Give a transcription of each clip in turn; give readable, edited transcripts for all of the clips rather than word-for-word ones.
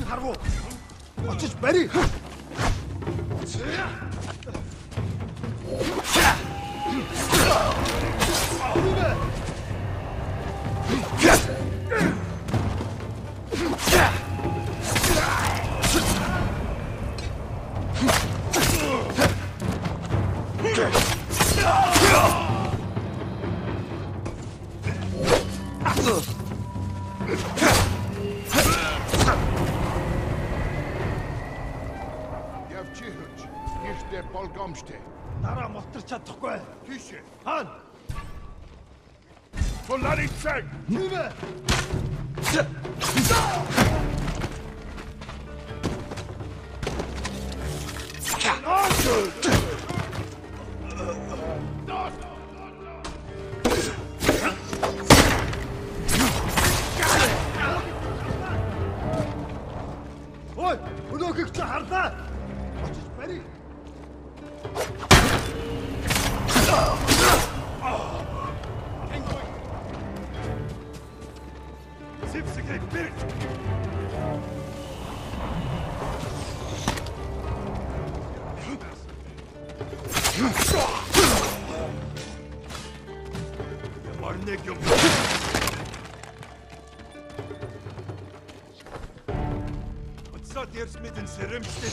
харгу. Очиж барь. Дараа мотор чадахгүй. Тийш. Хаана? Тулари цаг. Нэмэ. Ой, өнөөхийг чи харлаа. Очиж барь. Jin Sakai, Liberate. Марнегем. Отсад ерс мэдэн сэрэмжтэй.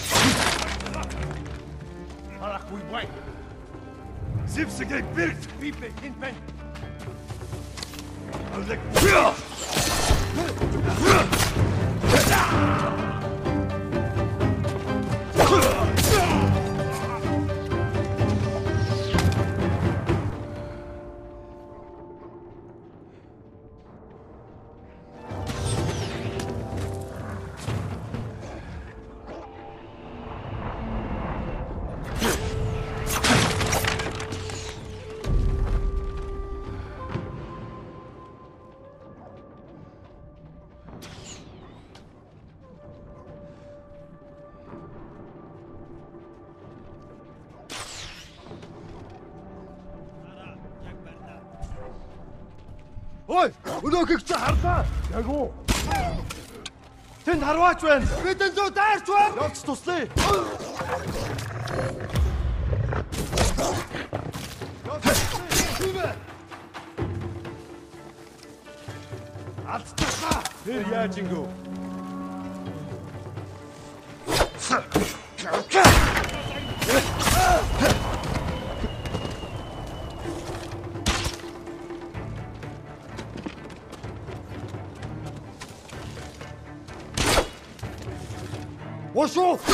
Харахгүй бай. Jin Sakai, Liberate. Бибэ хэн байна? Алек. Ой, өнөөхийг чи харлаа. Яг уу. Тэнд харваач байна. Бидэн зүү дайрч байна. Явц туслая. Алдчихлаа. Тэр яаж ингэв? Ошо!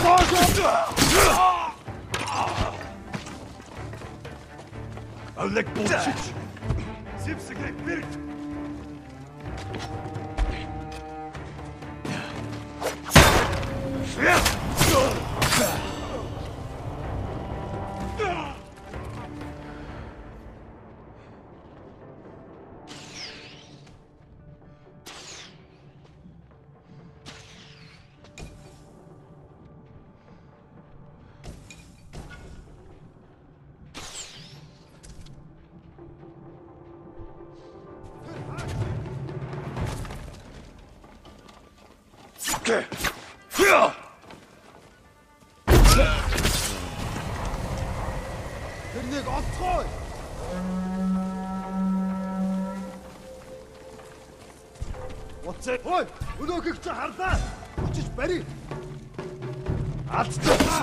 Алек bullshit. Jin Sakai, Liberate. Тэрнийг олцгоо. Уцаа. Ой, өнөөхийг чи харлаа. Очиж барь. Алдчихлаа.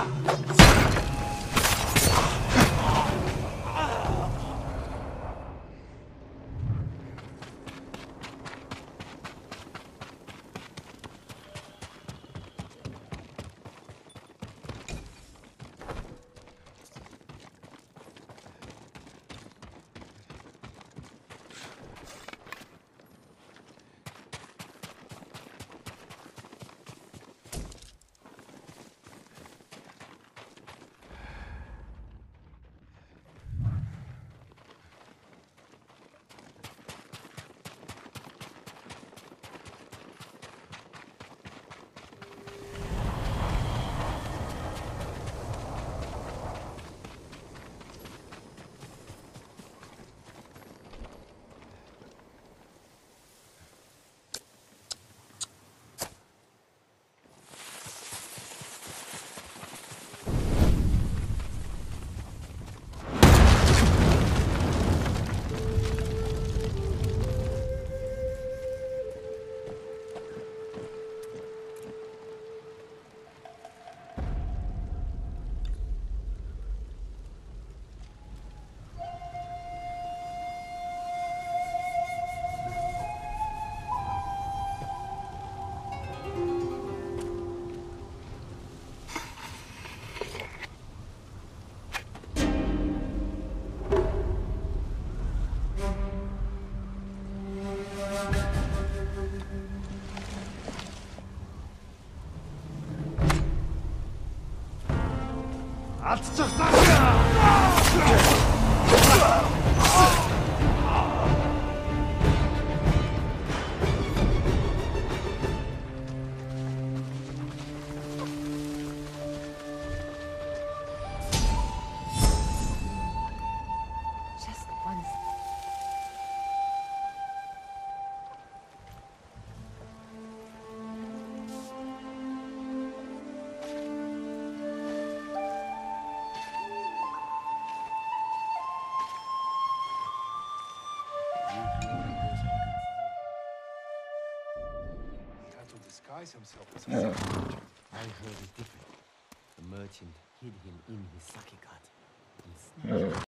Just once. He had to disguise himself as a Yeah. I heard it different. The merchant hid him in his sake garden.